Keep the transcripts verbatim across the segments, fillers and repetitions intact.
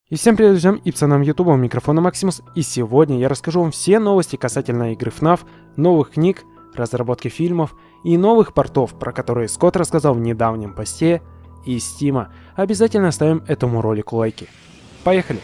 И всем привет, друзьям, и пацанам ютуба, у микрофона Максимус, и сегодня я расскажу вам все новости касательно игры эф наф, новых книг, разработки фильмов и новых портов, про которые Скотт рассказал в недавнем посте из Стима. Обязательно ставим этому ролику лайки. Поехали!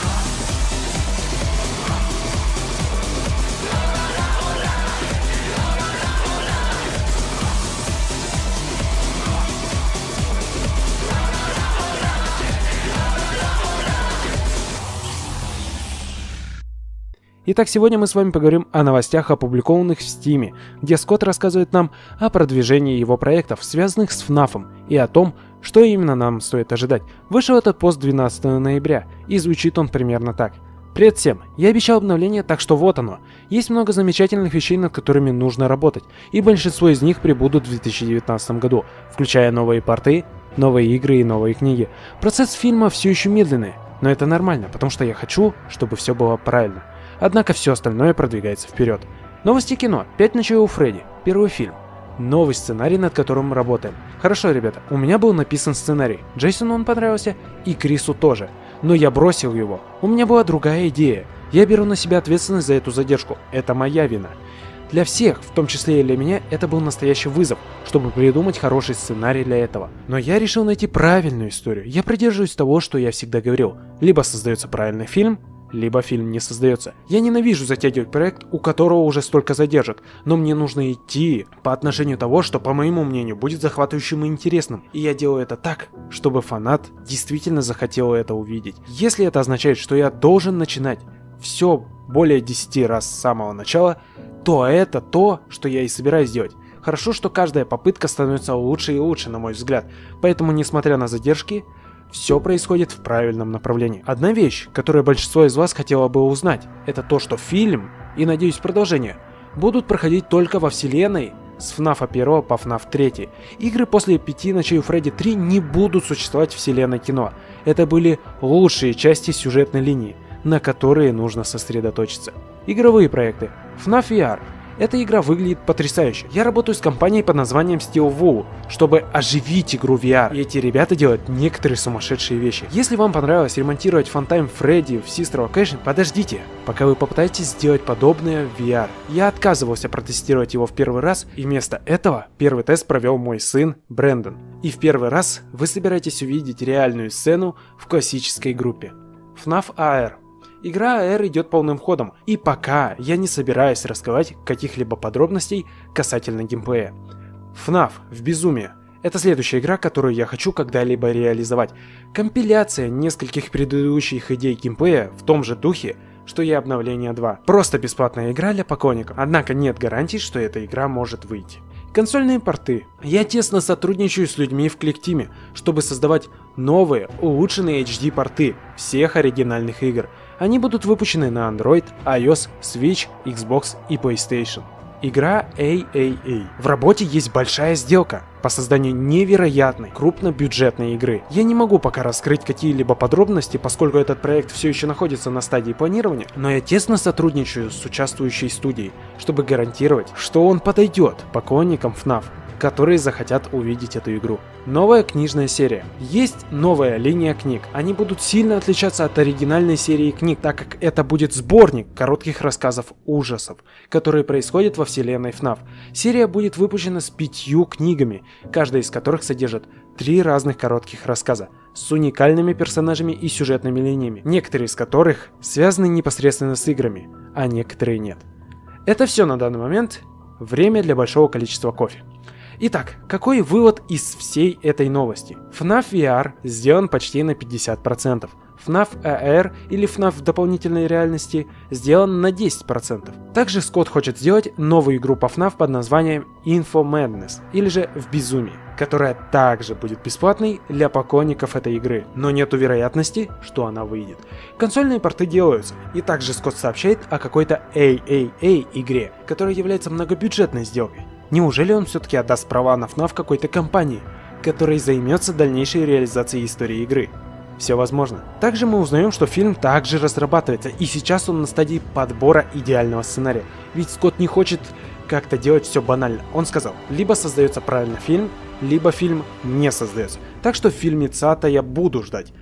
Итак, сегодня мы с вами поговорим о новостях, опубликованных в Стиме, где Скотт рассказывает нам о продвижении его проектов, связанных с эф нафом, и о том, что именно нам стоит ожидать. Вышел этот пост двенадцатого ноября, и звучит он примерно так. Привет всем! Я обещал обновление, так что вот оно. Есть много замечательных вещей, над которыми нужно работать, и большинство из них прибудут в две тысячи девятнадцатом году, включая новые порты, новые игры и новые книги. Процесс фильма все еще медленный, но это нормально, потому что я хочу, чтобы все было правильно. Однако все остальное продвигается вперед. Новости кино. «Пять ночей у Фредди». Первый фильм. Новый сценарий, над которым мы работаем. Хорошо, ребята, у меня был написан сценарий. Джейсону он понравился, и Крису тоже. Но я бросил его. У меня была другая идея. Я беру на себя ответственность за эту задержку. Это моя вина. Для всех, в том числе и для меня, это был настоящий вызов, чтобы придумать хороший сценарий для этого. Но я решил найти правильную историю. Я придерживаюсь того, что я всегда говорил. Либо создается правильный фильм, либо фильм не создается. Я ненавижу затягивать проект, у которого уже столько задержек, но мне нужно идти по отношению того, что, по моему мнению, будет захватывающим и интересным. И я делаю это так, чтобы фанат действительно захотел это увидеть. Если это означает, что я должен начинать все более десяти раз с самого начала, то это то, что я и собираюсь делать. Хорошо, что каждая попытка становится лучше и лучше, на мой взгляд. Поэтому, несмотря на задержки, все происходит в правильном направлении. Одна вещь, которую большинство из вас хотело бы узнать, это то, что фильм, и, надеюсь, продолжение, будут проходить только во вселенной с эф наф один по эф наф три. Игры после «Пяти ночей у Фредди три» не будут существовать в вселенной кино. Это были лучшие части сюжетной линии, на которые нужно сосредоточиться. Игровые проекты. эф наф ви ар. Эта игра выглядит потрясающе. Я работаю с компанией под названием Steelwool, чтобы оживить игру ви ар. И эти ребята делают некоторые сумасшедшие вещи. Если вам понравилось ремонтировать Funtime Freddy в Sister Location, подождите, пока вы попытаетесь сделать подобное в ви ар. Я отказывался протестировать его в первый раз, и вместо этого первый тест провел мой сын Брэндон. И в первый раз вы собираетесь увидеть реальную сцену в классической группе. эф наф эй ар. Игра эй ар идет полным ходом, и пока я не собираюсь раскрывать каких-либо подробностей касательно геймплея. эф наф в безумии. Это следующая игра, которую я хочу когда-либо реализовать. Компиляция нескольких предыдущих идей геймплея в том же духе, что и обновление два. Просто бесплатная игра для поклонников, однако нет гарантий, что эта игра может выйти. Консольные порты. Я тесно сотрудничаю с людьми в Click-Team, чтобы создавать новые, улучшенные эйч ди порты всех оригинальных игр. Они будут выпущены на Android, iOS, Switch, Xbox и PlayStation. Игра эй эй эй. В работе есть большая сделка по созданию невероятной, крупнобюджетной игры. Я не могу пока раскрыть какие-либо подробности, поскольку этот проект все еще находится на стадии планирования, но я тесно сотрудничаю с участвующей студией, чтобы гарантировать, что он подойдет поклонникам эф наф, которые захотят увидеть эту игру. Новая книжная серия. Есть новая линия книг. Они будут сильно отличаться от оригинальной серии книг, так как это будет сборник коротких рассказов ужасов, которые происходят во вселенной эф наф. Серия будет выпущена с пятью книгами, каждая из которых содержит три разных коротких рассказа с уникальными персонажами и сюжетными линиями, некоторые из которых связаны непосредственно с играми, а некоторые нет. Это все на данный момент. Время для большого количества кофе. Итак, какой вывод из всей этой новости? эф наф ви ар сделан почти на пятьдесят процентов. эф наф эй ар или эф наф в дополнительной реальности сделан на десять процентов. Также Скотт хочет сделать новую игру по эф наф под названием Info Madness, или же В безумии, которая также будет бесплатной для поклонников этой игры, но нету вероятности, что она выйдет. Консольные порты делаются, и также Скотт сообщает о какой-то эй эй эй игре, которая является многобюджетной сделкой. Неужели он все-таки отдаст права на эф наф какой-то компании, которая займется дальнейшей реализацией истории игры? Все возможно. Также мы узнаем, что фильм также разрабатывается, и сейчас он на стадии подбора идеального сценария. Ведь Скотт не хочет как-то делать все банально. Он сказал, либо создается правильно фильм, либо фильм не создается. Так что фильмеца-то я буду ждать.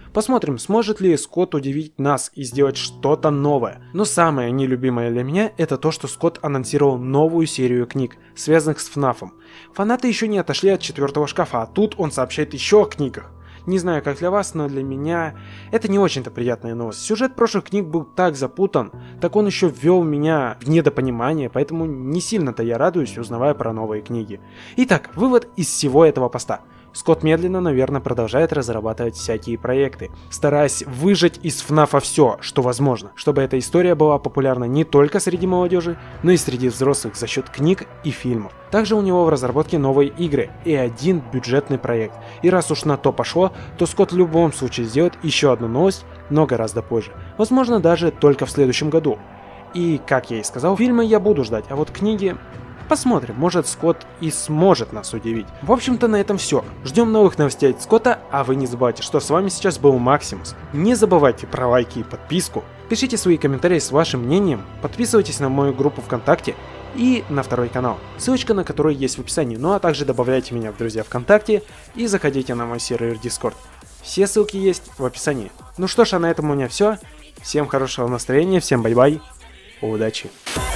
Посмотрим, сможет ли Скотт удивить нас и сделать что-то новое. Но самое нелюбимое для меня это то, что Скотт анонсировал новую серию книг, связанных с ФНАФом. Фанаты еще не отошли от четвертого шкафа, а тут он сообщает еще о книгах. Не знаю, как для вас, но для меня это не очень-то приятная новость. Сюжет прошлых книг был так запутан, так он еще ввел меня в недопонимание, поэтому не сильно-то я радуюсь, узнавая про новые книги. Итак, вывод из всего этого поста. Скотт медленно, но верно продолжает разрабатывать всякие проекты, стараясь выжать из ФНАФа все, что возможно, чтобы эта история была популярна не только среди молодежи, но и среди взрослых за счет книг и фильмов. Также у него в разработке новые игры и один бюджетный проект. И раз уж на то пошло, то Скотт в любом случае сделает еще одну новость, но гораздо позже. Возможно, даже только в следующем году. И, как я и сказал, фильмы я буду ждать, а вот книги... Посмотрим, может Скотт и сможет нас удивить. В общем-то на этом все. Ждем новых новостей от Скотта, а вы не забывайте, что с вами сейчас был Максимус. Не забывайте про лайки и подписку. Пишите свои комментарии с вашим мнением, подписывайтесь на мою группу ВКонтакте и на второй канал, ссылочка на который есть в описании, ну а также добавляйте меня в друзья ВКонтакте и заходите на мой сервер Discord. Все ссылки есть в описании. Ну что ж, а на этом у меня все. Всем хорошего настроения, всем бай-бай, удачи.